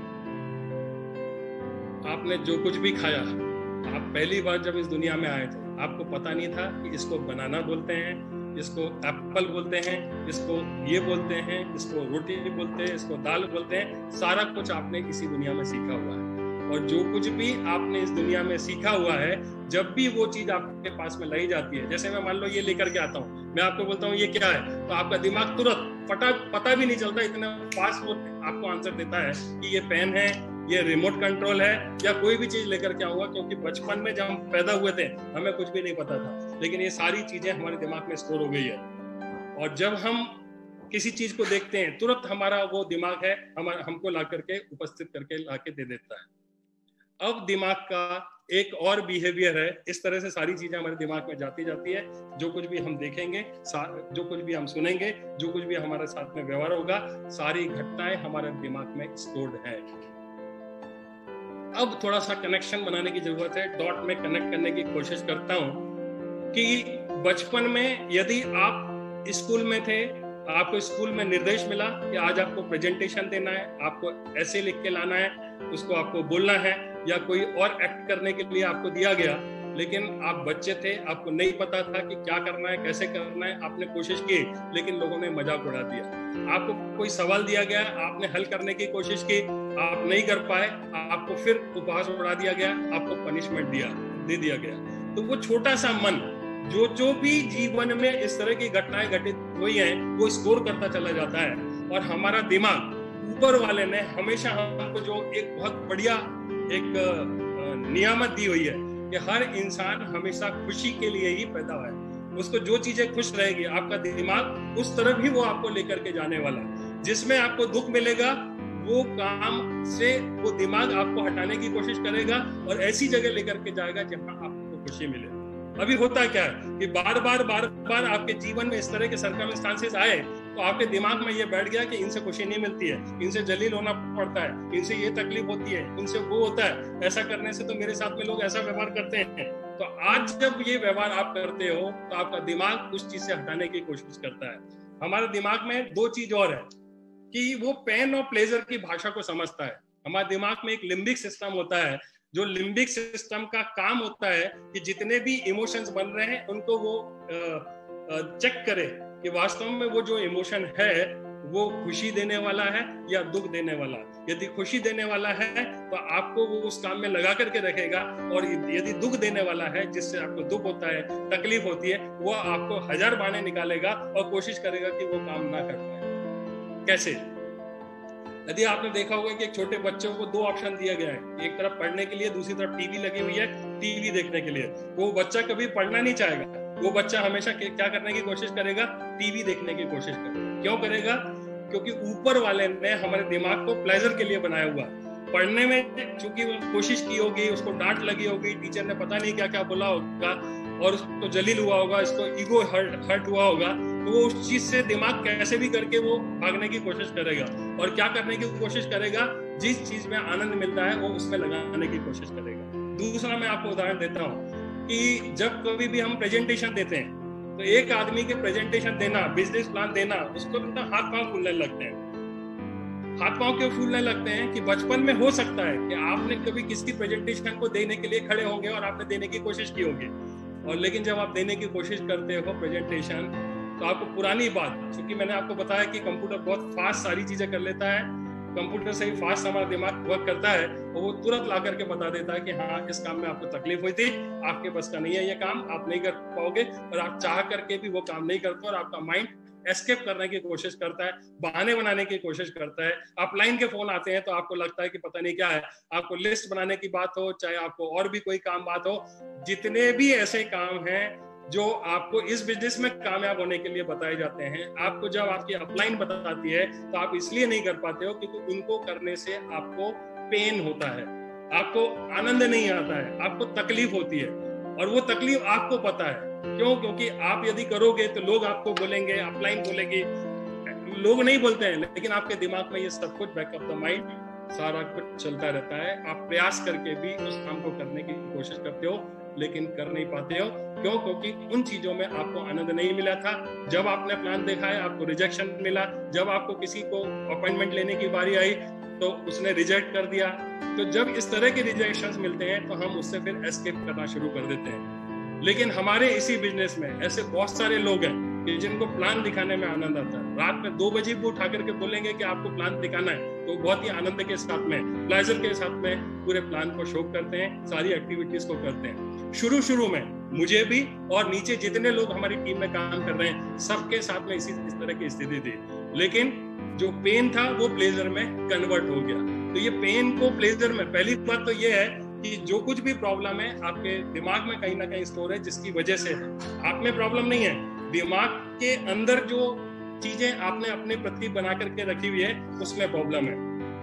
आपने जो कुछ भी खाया, आप पहली बार जब इस दुनिया में आए थे, आपको पता नहीं था कि इसको बनाना बोलते हैं, इसको एप्पल बोलते हैं, इसको ये बोलते हैं, इसको रोटी बोलते हैं, इसको दाल बोलते हैं। सारा कुछ आपने इसी दुनिया में सीखा हुआ है, और जो कुछ भी आपने इस दुनिया में सीखा हुआ है, जब भी वो चीज आपके पास में लाई जाती है, जैसे मैं मान लो ये लेकर के आता हूँ, मैं आपको बोलता हूँ ये क्या है, तो आपका दिमाग तुरंत पता पता भी नहीं चलता, इतना फास्ट वो आपको आंसर देता है कि ये पेन है, ये रिमोट कंट्रोल है, या कोई भी चीज लेकर के आऊंगा। क्योंकि बचपन में जब हम पैदा हुए थे हमें कुछ भी नहीं पता था, लेकिन ये सारी चीजें हमारे दिमाग में स्टोर हो गई है, और जब हम किसी चीज को देखते हैं तुरंत हमारा वो दिमाग है हमारा हमको ला करके उपस्थित करके ला के दे देता है। अब दिमाग का एक और बिहेवियर है, इस तरह से सारी चीजें हमारे दिमाग में जाती जाती है। जो कुछ भी हम देखेंगे, जो कुछ भी हम सुनेंगे, जो कुछ भी हमारे साथ में व्यवहार होगा, सारी घटनाएं हमारे दिमाग में स्टोर्ड है। अब थोड़ा सा कनेक्शन बनाने की जरूरत है, डॉट में कनेक्ट करने की कोशिश करता हूं कि बचपन में यदि आप स्कूल में थे, आपको स्कूल में निर्देश मिला कि आज आपको प्रेजेंटेशन देना है, आपको ऐसे लिख के लाना है, उसको आपको बोलना है, या कोई और एक्ट करने के लिए आपको दिया गया, लेकिन आप बच्चे थे, आपको नहीं पता था कि क्या करना है, कैसे करना है, आपने कोशिश की, लेकिन लोगों ने मजाक उड़ा दिया। आपको कोई सवाल दिया गया, आपने हल करने की कोशिश की, आप नहीं कर पाए, आपको फिर उपहास उड़ा दिया गया, आपको पनिशमेंट दिया दे दिया गया। तो वो छोटा सा मन जो जो भी जीवन में इस तरह की घटनाएं घटित हुई हैं, वो स्कोर करता चला जाता है, और हमारा दिमाग, ऊपर वाले ने हमेशा हमको जो एक बहुत बढ़िया एक नियामत दी हुई है कि हर इंसान हमेशा खुशी के लिए ही पैदा हुआ है। उसको जो चीजें खुश रहेगी, आपका दिमाग उस तरफ ही वो आपको लेकर के जाने वाला है। जिसमें आपको दुख मिलेगा, वो काम से वो दिमाग आपको हटाने की कोशिश करेगा और ऐसी जगह लेकर के जाएगा जहां आपको खुशी मिले। अभी होता क्या है कि बार बार बार बार आपके जीवन में इस तरह के सर्कमस्टांसेस आए, तो आपके दिमाग में ये बैठ गया कि इनसे खुशी नहीं मिलती है, इनसे जलील होना पड़ता है, इनसे ये तकलीफ होती है, इनसे वो होता है, ऐसा करने से तो मेरे साथ में लोग ऐसा व्यवहार करते हैं। तो आज जब ये व्यवहार आप करते हो, तो आपका दिमाग उस चीज से हटाने की कोशिश करता है। हमारे दिमाग में दो चीज और है कि वो पेन और प्लेजर की भाषा को समझता है। हमारे दिमाग में एक लिम्बिक सिस्टम होता है, जो लिम्बिक सिस्टम का काम होता है कि जितने भी इमोशंस बन रहे हैं उनको वो चेक करे कि वास्तव में वो जो इमोशन है वो खुशी देने वाला है या दुख देने वाला है। यदि खुशी देने वाला है तो आपको वो उस काम में लगा करके रखेगा, और यदि दुख देने वाला है, जिससे आपको दुख होता है, तकलीफ होती है, वो आपको हजार बहाने निकालेगा और कोशिश करेगा कि वो काम ना कर पाए। कैसे? यदि आपने देखा होगा कि एक छोटे बच्चों को दो ऑप्शन दिया गया है, एक तरफ पढ़ने के लिए, दूसरी तरफ टीवी लगी हुई है, टीवी देखने के लिए। वो बच्चा कभी पढ़ना नहीं चाहेगा, वो बच्चा हमेशा क्या करने की कोशिश करेगा? टीवी देखने की कोशिश करेगा। क्यों करेगा? क्योंकि ऊपर वाले ने हमारे दिमाग को प्लेजर के लिए बनाया हुआ। पढ़ने में चूंकि वो कोशिश की होगी, उसको डांट लगी होगी, टीचर ने पता नहीं क्या क्या बोला होगा, और उसको जलील हुआ होगा, इसको ईगो हर्ट हर्ट हुआ होगा, तो वो उस चीज से दिमाग कैसे भी करके वो भागने की कोशिश करेगा। और क्या करने की कोशिश करेगा? जिस चीज में आनंद मिलता है वो उसमें लगाने की कोशिश करेगा। दूसरा मैं आपको उदाहरण देता हूँ कि जब कभी भी हम प्रेजेंटेशन देते हैं तो एक आदमी के प्रेजेंटेशन देना, बिजनेस प्लान देना, उसको तो हाथ पांव फूलने लगते हैं। हाथ पांव क्यों फूलने लगते हैं? कि बचपन में हो सकता है कि आपने कभी किसी प्रेजेंटेशन को देने के लिए खड़े होंगे और आपने देने की कोशिश की होगी, और लेकिन जब आप देने की कोशिश करते हो प्रेजेंटेशन, तो आपको पुरानी बात, क्योंकि मैंने आपको बताया कि कंप्यूटर बहुत फास्ट सारी चीजें कर लेता है, कंप्यूटर से ही फास्ट हमारा दिमाग वर्क करता है, और वो तुरंत ला करके बता देता है कि हाँ, इस काम में आपको तकलीफ हुई थी, आपके बस का नहीं है ये काम, आप नहीं कर पाओगे, और आप चाह करके भी वो काम नहीं करते, और आपका माइंड एस्केप करने की कोशिश करता है, बहाने बनाने की कोशिश करता है। आप लाइन के फोन आते हैं तो आपको लगता है कि पता नहीं क्या है, आपको लिस्ट बनाने की बात हो, चाहे आपको और भी कोई काम बात हो, जितने भी ऐसे काम हैं जो आपको इस बिजनेस में कामयाब होने के लिए बताए जाते हैं, आपको जब आपकी अपलाइन बताती है तो आप इसलिए नहीं कर पाते हो क्योंकि उनको करने से आपको पेन होता है, आपको आनंद नहीं आता है, आपको तकलीफ होती है, और वो तकलीफ आपको पता है। क्यों? क्योंकि आप यदि करोगे तो लोग आपको बोलेंगे, अपलाइन बोलेगी, लोग नहीं बोलते हैं, लेकिन आपके दिमाग में ये सब कुछ बैक ऑफ द माइंड सारा कुछ चलता रहता है। आप प्रयास करके भी उस काम को करने की कोशिश करते हो, लेकिन कर नहीं पाते हो। क्यों? क्योंकि उन चीजों में आपको आनंद नहीं मिला था। जब आपने प्लान देखा है, आपको रिजेक्शन मिला। जब आपको किसी को अपॉइंटमेंट लेने की बारी आई तो उसने रिजेक्ट कर दिया। तो जब इस तरह के रिजेक्शंस मिलते हैं तो हम उससे फिर एस्केप करना शुरू कर देते हैं। लेकिन हमारे इसी बिजनेस में ऐसे बहुत सारे लोग हैं कि जिनको प्लान दिखाने में आनंद आता है। रात में दो बजे भी उठा करके बोलेंगे कि आपको प्लान दिखाना है, तो बहुत ही आनंद के साथ में, प्लेजर के साथ में पूरे प्लान को शो करते हैं, सारी एक्टिविटीज को करते हैं। शुरू शुरू में मुझे भी और नीचे जितने लोग हमारी टीम में काम कर रहे हैं, सबके साथ में इसी इस तरह की स्थिति थी। लेकिन जो पेन था वो प्लेजर में कन्वर्ट हो गया। तो ये पेन को प्लेजर में, पहली बात तो ये है कि जो कुछ भी प्रॉब्लम है आपके दिमाग में कहीं ना कहीं स्टोर है, जिसकी वजह से है। आप में प्रॉब्लम नहीं है, दिमाग के अंदर जो चीजें आपने अपने प्रति बना करके रखी हुई है उसमें प्रॉब्लम है।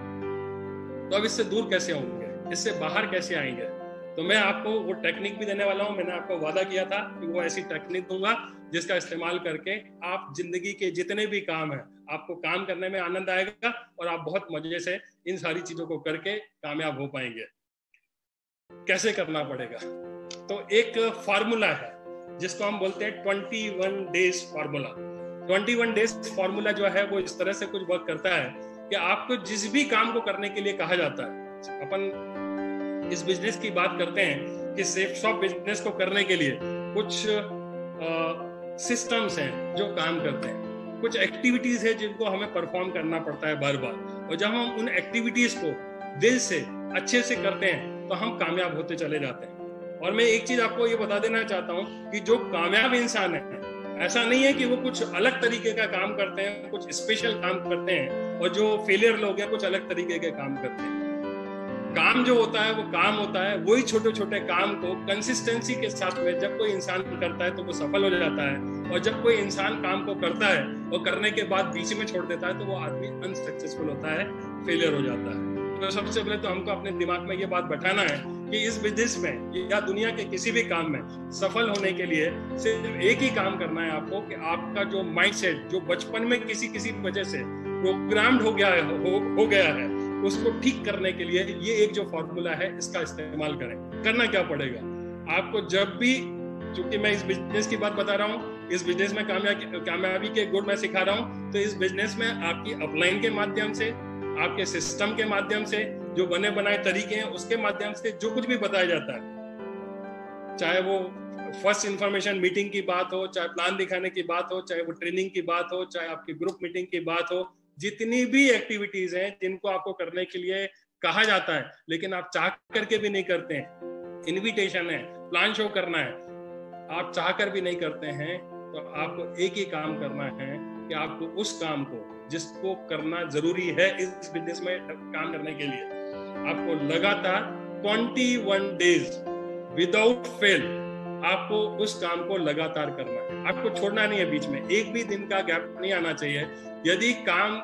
तो अब इससे दूर कैसे होंगे, इससे बाहर कैसे आएंगे? तो मैं आपको वो टेक्निक भी देने वाला हूं। मैंने आपको वादा किया था कि वो ऐसी टेक्निक दूंगा जिसका इस्तेमाल करके आप जिंदगी के जितने भी काम हैं, आपको काम करने में आनंद आएगा और आप बहुत मजे से इन सारी चीजों को करके कामयाब हो पाएंगे। कैसे करना पड़ेगा? तो एक फार्मूला है जिसको हम बोलते हैं twenty one days formula. Twenty one days formula जो है वो इस तरह से कुछ वर्क करता है कि आपको जिस भी काम को करने के लिए कहा जाता है, अपन इस बिजनेस की बात करते हैं कि सेफ शॉप बिजनेस को करने के लिए कुछ सिस्टम्स हैं जो काम करते हैं, कुछ एक्टिविटीज है जिनको हमें परफॉर्म करना पड़ता है बार बार, और जब हम उन एक्टिविटीज को दिल से अच्छे से करते हैं तो हम कामयाब होते चले जाते हैं। और मैं एक चीज आपको ये बता देना चाहता हूँ कि जो कामयाब इंसान है, ऐसा नहीं है कि वो कुछ अलग तरीके का काम करते हैं, कुछ स्पेशल काम करते हैं, और जो फेलियर लोग हैं कुछ अलग तरीके के काम करते हैं। काम जो होता है वो काम होता है, वही छोटे छोटे काम को कंसिस्टेंसी के साथ में जब कोई इंसान करता है तो वो सफल हो जाता है, और जब कोई इंसान काम को करता है और करने के बाद बीच में छोड़ देता है तो वो आदमी अनसक्सेसफुल होता है, फेलियर हो जाता है। तो सबसे पहले तो हमको अपने दिमाग में ये बात बैठाना है कि इस बिजनेस में या दुनिया के किसी भी काम में सफल होने के लिए सिर्फ एक ही काम करना है आपको, कि आपका जो माइंडसेट जो बचपन में किसी किसी वजह से प्रोग्राम्ड हो गया है हो, हो गया है उसको ठीक करने के लिए ये एक जो फॉर्मूला है इसका इस्तेमाल करें। करना क्या पड़ेगा आपको? जब भी, चूंकि मैं इस बिजनेस की बात बता रहा हूँ, इस बिजनेस में कामयाबी कामयाबी के गुण मैं सिखा रहा हूँ, तो इस बिजनेस में आपकी अपलाइन के माध्यम से, आपके सिस्टम के माध्यम से, जो बने बनाए तरीके हैं उसके माध्यम से जो कुछ भी बताया जाता है, चाहे वो फर्स्ट इंफॉर्मेशन मीटिंग की बात हो, चाहे प्लान दिखाने की बात हो, चाहे वो ट्रेनिंग की बात हो, चाहे आपकी ग्रुप मीटिंग की बात हो, जितनी भी एक्टिविटीज हैं जिनको आपको करने के लिए कहा जाता है लेकिन आप चाह करके भी नहीं करते हैं, इनविटेशन है, प्लान शो करना है, आप चाह कर भी नहीं करते हैं, तो आपको एक ही काम करना है कि आपको उस काम को जिसको करना जरूरी है इस बिजनेस में काम करने के लिए, आपको लगातार इक्कीस डेज विदाउट फेल आपको उस काम को लगातार करना है, आपको छोड़ना नहीं है, बीच में एक भी दिन का गैप नहीं आना चाहिए। यदि काम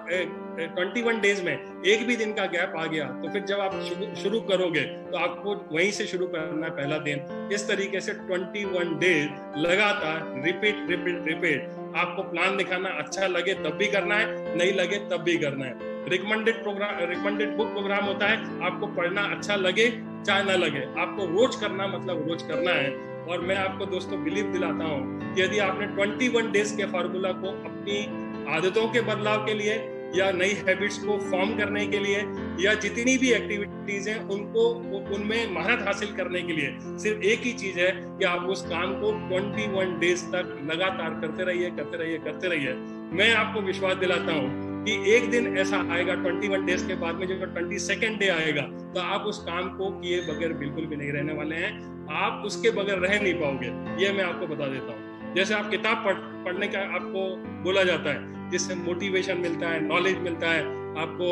इक्कीस डेज में एक भी दिन का गैप आ गया तो फिर जब आप शुरू करोगे तो आपको वहीं से शुरू करना है पहला दिन। इस तरीके से इक्कीस डेज लगातार रिपीट रिपीट रिपीट, आपको प्लान दिखाना अच्छा लगे तब भी करना है, नहीं लगे तब भी करना है। Recommended programme recommended book programme होता है, आपको पढ़ना अच्छा लगे चाहे ना लगे, आपको रोज करना मतलब रोज करना है। और मैं आपको दोस्तों बिलीव दिलाता हूँ कि यदि आपने इक्कीस डेज के फार्मूला को अपनी आदतों के बदलाव के लिए या नई हैबिट्स को फॉर्म करने के लिए या जितनी भी एक्टिविटीज हैं उनको उनमें महारत हासिल करने के लिए सिर्फ एक ही चीज है कि आप उस काम को इक्कीस डेज तक लगातार करते रहिए करते रहिए करते रहिए। मैं आपको विश्वास दिलाता हूँ कि एक दिन ऐसा आएगा इक्कीस डेज के बाद में जब ट्वेंटी सेकेंड डे आएगा तो आप उस काम को किए बगैर बिल्कुल भी नहीं रहने वाले हैं, आप उसके बगैर रह नहीं पाओगे, ये मैं आपको बता देता हूँ। जैसे आप किताब पढ़ पढ़ने का आपको बोला जाता है, जिससे मोटिवेशन मिलता है, नॉलेज मिलता है, आपको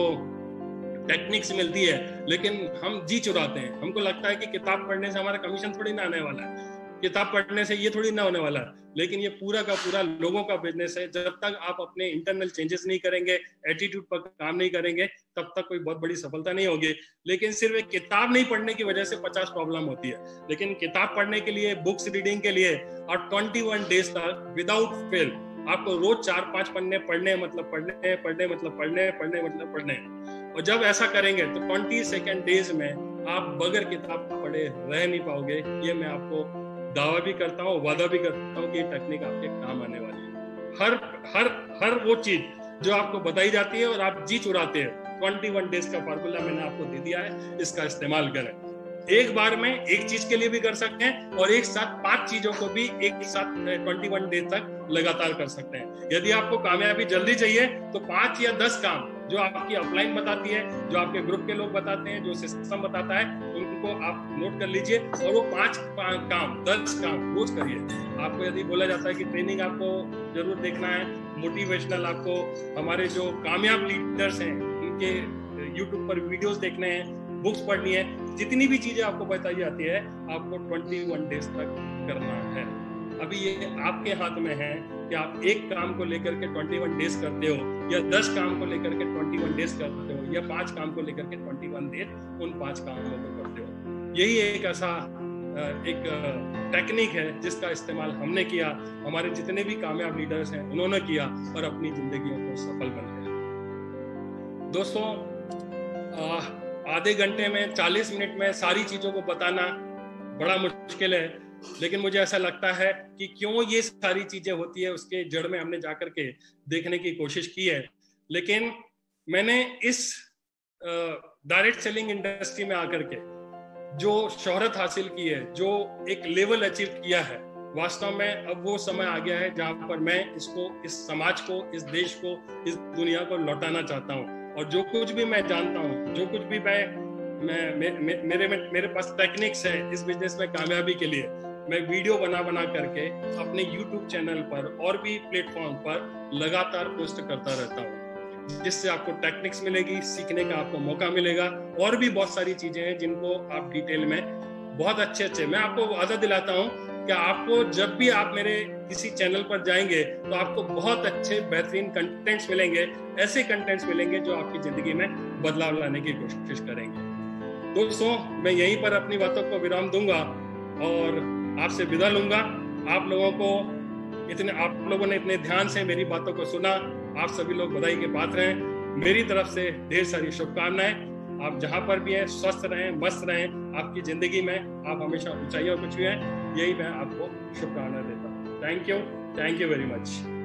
टेक्निक्स मिलती है, लेकिन हम जी चुराते हैं। हमको लगता है कि किताब पढ़ने से हमारा कमीशन थोड़ी ना आने वाला है, किताब पढ़ने से ये थोड़ी ना होने वाला है, लेकिन ये पूरा का पूरा लोगों का बिजनेस है। जब तक आप अपने इंटरनल चेंजेस नहीं करेंगे, एटीट्यूड पर काम नहीं करेंगे, तब तक कोई बहुत बड़ी सफलता नहीं होगी। लेकिन सिर्फ एक किताब नहीं पढ़ने की वजह से पचास प्रॉब्लम होती है, लेकिन किताब पढ़ने के लिए, बुक्स रीडिंग के लिए और इक्कीस डेज तक विदाउट फेल आपको रोज चार पांच पन्ने पढ़ने मतलब पढ़ने पढ़ने मतलब पढ़ने पढ़ने मतलब पढ़ने। और जब ऐसा करेंगे तो ट्वेंटी सेकेंड डेज में आप बगैर किताब पढ़े रह नहीं पाओगे। ये मैं आपको दावा भी करता हूँ, वादा भी करता हूँ कि ये टेक्निक आपके काम आने वाली है। हर हर हर वो चीज जो आपको बताई जाती है और आप जी चुराते हैं, इक्कीस डेज का फार्मूला मैंने आपको दे दिया है, इसका इस्तेमाल करें। एक बार में एक चीज के लिए भी कर सकते हैं और एक साथ पांच चीजों को भी एक साथ इक्कीस डेज तक लगातार कर सकते हैं। यदि आपको कामयाबी जल्दी चाहिए तो पांच या दस काम जो आपकी अपलाइन बताती है, जो आपके ग्रुप के लोग बताते हैं, जो सिस्टम बताता है, उनको आप नोट कर लीजिए और वो पांच काम दस काम रोज करिए। आपको यदि बोला जाता है कि ट्रेनिंग आपको जरूर देखना है, मोटिवेशनल आपको हमारे जो कामयाब लीडर्स हैं उनके यूट्यूब पर वीडियोस देखने हैं, बुक्स पढ़नी है, जितनी भी चीजें आपको बताई जाती है आपको इक्कीस डेज तक करना है। अभी ये आपके हाथ में है कि आप एक काम को लेकर के इक्कीस डेज करते हो या दस काम को लेकर के इक्कीस डेज करते हो या पांच काम को लेकर के इक्कीस डेज उन पांच कामों को करते हो। यही एक ऐसा एक टेक्निक है जिसका इस्तेमाल हमने किया, हमारे जितने भी कामयाब लीडर्स हैं उन्होंने किया और अपनी जिंदगियों को सफल बनाया। दोस्तों, आधे घंटे में चालीस मिनट में सारी चीजों को बताना बड़ा मुश्किल है, लेकिन मुझे ऐसा लगता है कि क्यों ये सारी चीजें होती है उसके जड़ में हमने जाकर के देखने की कोशिश की है। लेकिन मैंने इस डायरेक्ट सेलिंग इंडस्ट्री में आकर के जो शोहरत हासिल की है, जो एक लेवल अचीव किया है, वास्तव में अब वो समय आ गया है जहां पर मैं इसको, इस समाज को, इस देश को, इस दुनिया को लौटाना चाहता हूँ। और जो कुछ भी मैं जानता हूँ, जो कुछ भी मैं, मैं मे, मे, मेरे में, मेरे पास टेक्निक्स है इस बिजनेस में कामयाबी के लिए, मैं वीडियो बना बना करके अपने यूट्यूब चैनल पर और भी प्लेटफॉर्म पर लगातार पोस्ट करता रहता हूँ, जिससे आपको टेक्निक्स मिलेगी, सीखने का आपको मौका मिलेगा। और भी बहुत सारी चीजें हैं जिनको आप डिटेल में बहुत अच्छे अच्छे मैं आपको वादा दिलाता हूँ कि आपको जब भी आप मेरे किसी चैनल पर जाएंगे तो आपको बहुत अच्छे बेहतरीन कंटेंट्स मिलेंगे, ऐसे कंटेंट्स मिलेंगे जो आपकी जिंदगी में बदलाव लाने की कोशिश करेंगे। दोस्तों, मैं यहीं पर अपनी बातों को विराम दूंगा और आपसे विदा लूंगा। आप लोगों को इतने आप लोगों ने इतने ध्यान से मेरी बातों को सुना, आप सभी लोग बधाई के पात्र हैं। मेरी तरफ से ढेर सारी शुभकामनाएं। आप जहां पर भी हैं स्वस्थ रहें, मस्त रहें, आपकी जिंदगी में आप हमेशा ऊंचाइयों पर छुएं, यही मैं आपको शुभकामनाएं देता हूं। Thank you, thank you very much.